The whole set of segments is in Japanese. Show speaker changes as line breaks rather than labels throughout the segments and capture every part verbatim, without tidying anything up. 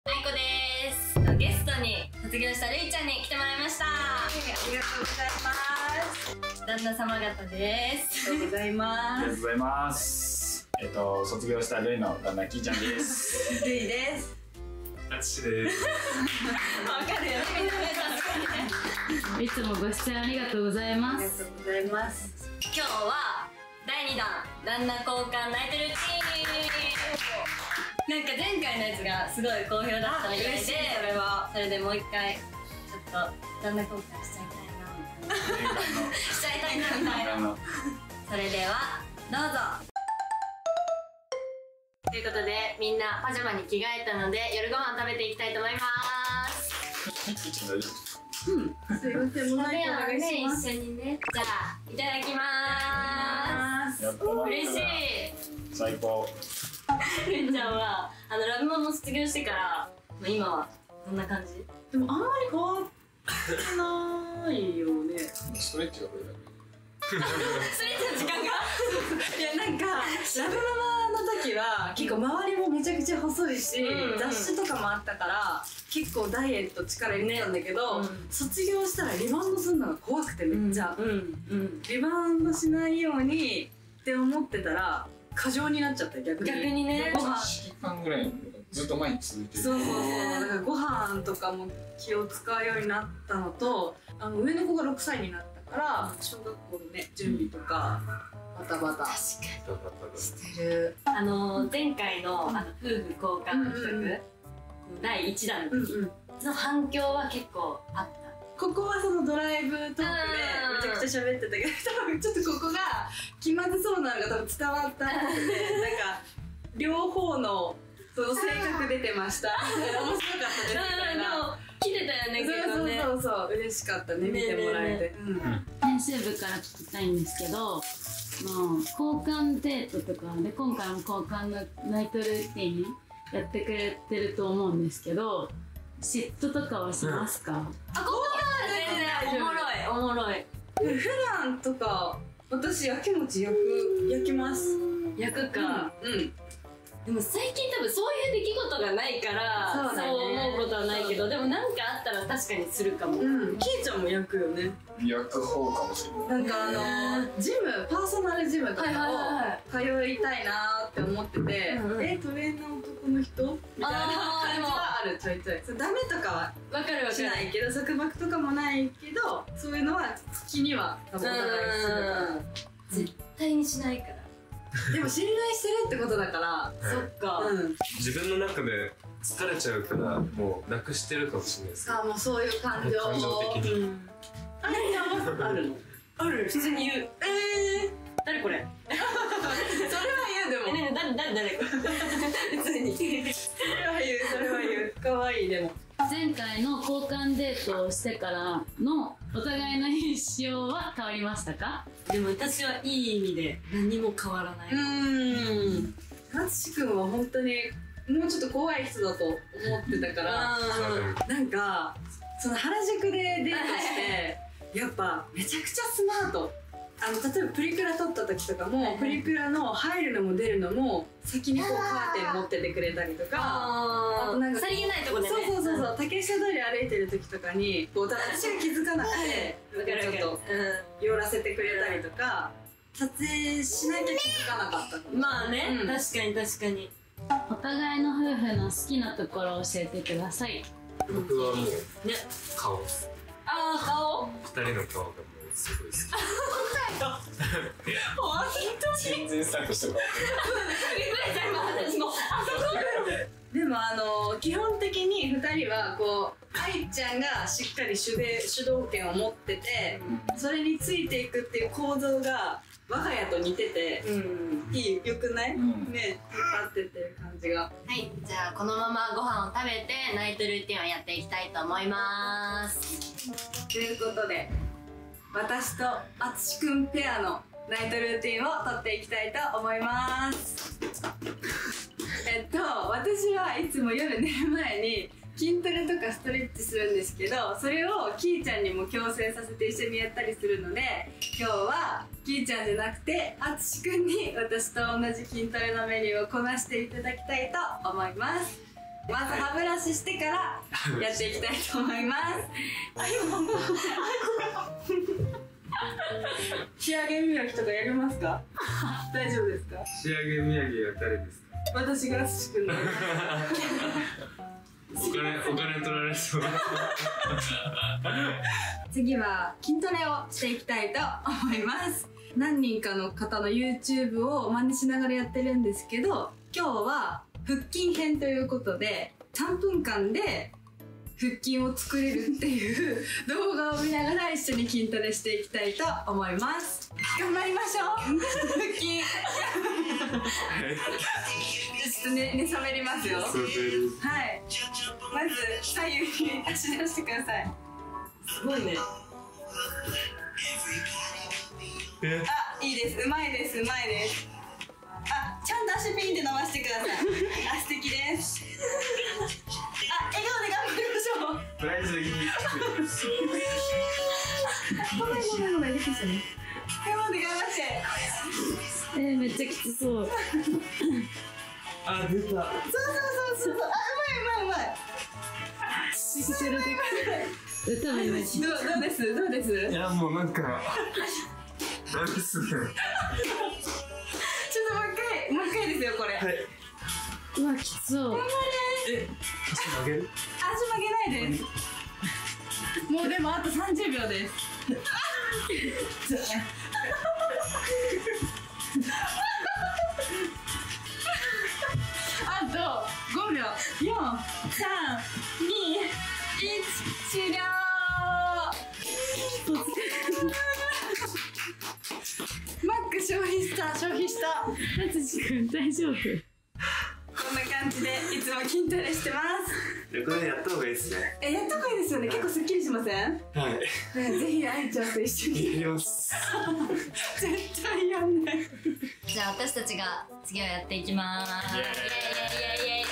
あいこです。ゲストに卒業したるいちゃんに来てもらいました。
ありがとうございます。
旦那様方です。
ありがとうございます。
ありがとうございます。えっと卒業したるいの旦那きーちゃんです。
るいです。
あつしです。
わかるよね、みんなね、確かに。
いつもご出演ありがとうございま
ありが
す。
とうございます。
今日はだいにだん旦那交換ナイトルーティーン。なんか前回のやつがすごい好評だったみたいで、
嬉しいそれは。
それでもう一回ちょっと旦那交換しちゃいたいなみたいな。しちゃいたいなみたいな。それではどうぞ。ということでみんなパジャマに着替えたので夜ご飯食べていきたいと思います。
うん。すいません、もう
それ
お
はね
願いします。
一緒にね。じゃあいただきまーす。
やっぱ
嬉しい。
最高。
るいちゃんはあのラブマンの卒業してからまあ今はどんな感じ？
でもあんまり変わってないよね。
ストレッチがこれだけ。
ストレッチの時間が
いや、なんかラブママの時は結構周りもめちゃくちゃ細いし、
うんうん、
雑誌とかもあったから結構ダイエット力入れてたんだけど、ね、うん、卒業したらリバウンドするのが怖くてめっちゃ、うんうん、リバウンドしないようにって思ってたら過剰になっちゃった逆に。
逆にね。
ご飯いっしゅうかんぐらいずっと毎日続いてる。
そうそうそう。だからご飯とかも気を使うようになったのと、あの上の子がろくさいになったから小学校のね準備とかバタバタしてる。
あの前回のあの夫婦交換企画だいいちだんの時の反響は結構あった。
ここはそのドライブトークでめちゃくちゃ喋ってたけど、多分ちょっとここが気まずそうなのが多分伝わったっぽくて、なんか両方のその性格出てました。面白かったですみたいな。
来てたよね、結構ね。
そうそうそう、嬉しかったね、見てもらえて。
編集部から聞きたいんですけど、もう交換デートとかで今回も交換のナイトルーティンやってくれてると思うんですけど、嫉妬とかはしますか？
あ、交換は全然おもろい、おもろい。
普段とか私やきもち焼く焼きます。
焼くか。
うん。
でも最近多分そういう出来事がないからそう、ね、そう思うことはないけど、でもなんかあったら確かにするかも。
うん。きーちゃんも焼くよね。
焼く方かもしれない。
なんかあのジム、パーソナルジムとかを通いたいなーって思ってて、えトレーナー男の人みたいな感じはある。ちょいちょいそうダメとかはしないけど、束縛とかもないけど、そういうのは気には多分お互いするから。
絶対にしないから。
でも信頼してるってことだから、
はい、
そっか、うん、
自分の中で疲れちゃうからもうなくしてるかもしれないです。
あ、もうそういう感情
感情的に、うん、
あれあるの？ある。
普通に言う。えー、誰これ？
それは言う。でも
ね、誰誰誰これ？普通にそ
れは言う、それは言う。可愛い。でも
前回の交換デートをしてからのお互いの印象は変わりましたか？
でも私はいい意味で何も変わらない。
うーん。あつしくんは本当にもうちょっと怖い人だと思ってたから、なんかその原宿でデートしてやっぱめちゃくちゃスマート。あの例えばプリクラ撮った時とかも、はいはい、プリクラの入るのも出るのも先にこうカーテン持っててくれたりとか、
ああとなんかさりげないとこでね、
そうそうそうそう、竹下通り歩いてる時とかにこう私が気づかなくてちょっと寄らせてくれたりとか、撮影しなきゃ気づかなかったかも。
まあね、うん、確かに確かに。
お互いの夫婦の好きなところを教えてください。
僕はもうね顔。
ああ、顔。
二人の顔がもうすごい好き。
本当に。
全然スタッフしてもらって
る。でもあの基本的にふたりはこう愛ちゃんがしっかり主で主導権を持ってて、うん、それについていくっていう構造が我が家と似てて、うん、いい、よくない？うん、ね、合っててる感じが。
はい、じゃあこのままご飯を食べてナイトルーティンをやっていきたいと思います。
ということで私とあつしくんペアのナイトルーティンを撮っていきたいと思います。えっと私はいつも夜寝る前に筋トレとかストレッチするんですけど、それをきーちゃんにも強制させて一緒にやったりするので、今日はきーちゃんじゃなくてあつしくんに私と同じ筋トレのメニューをこなしていただきたいと思います。 まず歯ブラシしてからやっていきたいと思います仕上げ磨きとかやりますか？大丈夫ですか？
仕上げ宮城は誰ですか？
私が淳君の
お金お金取られそう
次は筋トレをしていきたいと思います。何人かの方の YouTube を真似しながらやってるんですけど、今日は腹筋編ということでさんぷんかんで腹筋を作れるっていう動画を見ながら一緒に筋トレしていきたいと思います。頑張りましょう腹筋ちょっとね、寝覚めりますよ。はい、まず左右に足出してください。すごいね。あ、いいです。うまいです。うまいです。あ、ちゃんと足ピンって伸ばしてください。あ、素敵です。あ、笑顔で頑張りましょう。
プライズ的に
ごめんごめんごめん、できたね。笑顔で頑張って。
えー、めっちゃきつそう。
あ、出た。
そうそうそうそう。あ、うまいうまいうまい。
できてるできてる。多分今
どうどうですどうです？
いやもうなんかダメっすね。
ちょっともう一回もう一回ですよこれ。はい。
うわきつそう。
頑張れ。
え、足曲げる？
足曲げないです。もうでもあとさんじゅうびょうです。あとごびょう。よん、さん、に、いち、終了。マック消費した消費した。
淳君大丈夫？
こんな感じでいつも筋トレしてます。
これやった方がいいですね。
え、やった方がいいですよね。結構すっきりしません？
はい。
ね、ぜひ愛ちゃんと一緒に
やります。
絶対やんない。
じゃあ私たちが次はやっていきまーす。イエイイエイイエイイエイイエイ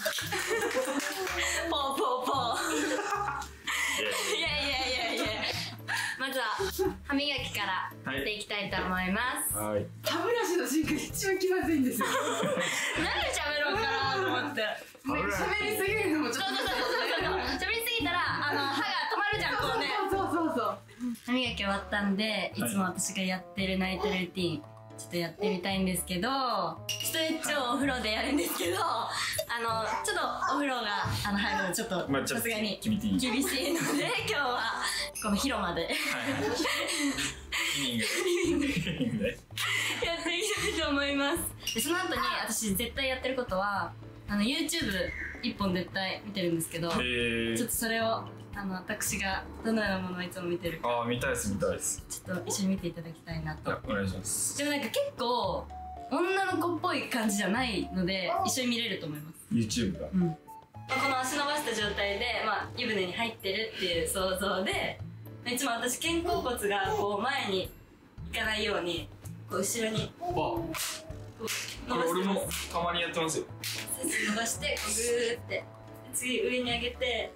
ポーポーポーイエイイエイイエイイエイ。まずは歯磨きからやっていきたいと思います。
はい。
歯ブラシのシンク一番気まずいんですよ。
何で喋ろうかなと思って。
喋りすぎるのもちょっと。
そうそうそうそうそう。喋りすぎたらあの歯が止まるじゃんこうね。
そうそうそうそう。
歯磨き終わったんで、いつも私がやってるナイトルーティンちょっとやってみたいんですけど、ストレッチをお風呂でやるんですけど、あのちょっとお風呂があの入るのちょっと
まあちょっと
さすがに
厳しい
厳しいので、今日はこの広間で
はいリビングリビングで
やっていきたいと思います。でその後に私絶対やってることはあの YouTube 一本絶対見てるんですけど、
へー
ちょっとそれをあの私がどのようなものをいつも見てるか
ああ見たいです見たいです。
ちょっと一緒に見ていただきたいなと。
いやお願いします。
でもなんか結構女の子っぽい感じじゃないので一緒に見れると思います。
YouTube が
うん、この足伸ばした状態で、まあ、湯船に入ってるっていう想像で、いつも私肩甲骨がこう前にいかないようにこう後ろに
あこ
こう
れ俺もたまにやってますよ。
背筋伸ばしてこうグーって次上に上げて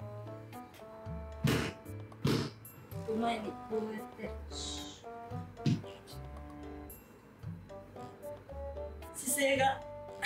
こう前にこうやって姿勢が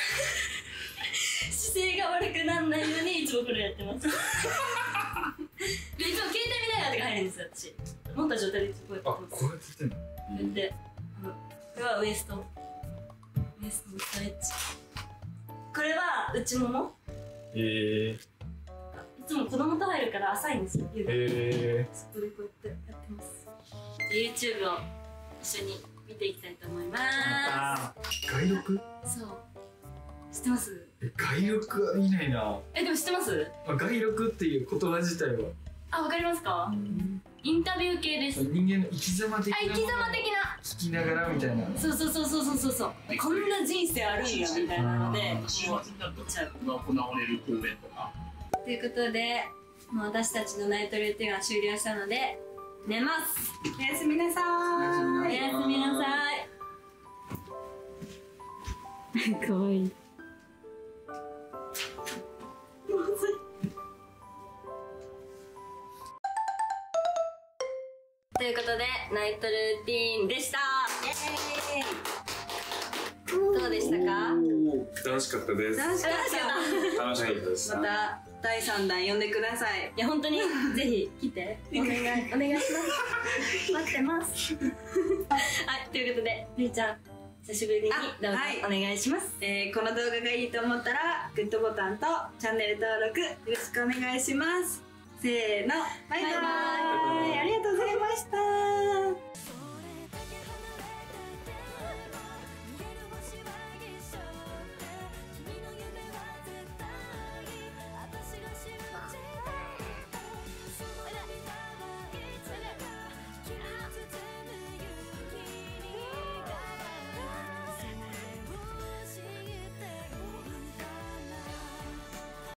姿勢が悪くならないようにいつもこれやってますでいつも携帯見ながらとか入るんですよ私。持った状態でいつもこうやってます。
あこうやってやってんの。
こうやってあのこれはウエストウエストのストレッチ、これは内もも。
えー、
いつも子供と入るから浅いんですよ。
え
そこでこうやってやってます。YouTube を一緒に見ていきたいと思いま
あ外録？
す。そう知ってます？
え外録は見ないな。
えでも知ってます？
あ外録っていう言葉自体は
あ、わかりますか？インタビュー系です。
人間の生き様的な
あ、生き様的な。
聞きながらみたいな。
そうそうそうそうそうそう。こんな人生あるんやみたいなので、もう
週末になると
見ちゃう。
行われる公演とか
ということで、もう私たちのナイトルーティンは終了したので寝ます。
おやすみなさーい。
おやすみなさい。
かわいい。
ということでナイトルーティンでした。イエーイ。とどうでしたか？
楽しかったです。
楽しかった
楽しかったです。
まただいさんだん呼んでください。
いや本当にぜひ来てお願いお願いします待ってますはいということでりゅうちゃん久しぶりにどうぞお願いします。
えー、この動画がいいと思ったらグッドボタンとチャンネル登録よろしくお願いします。せーのバイバイ、
バイバイ
ありがとうございました。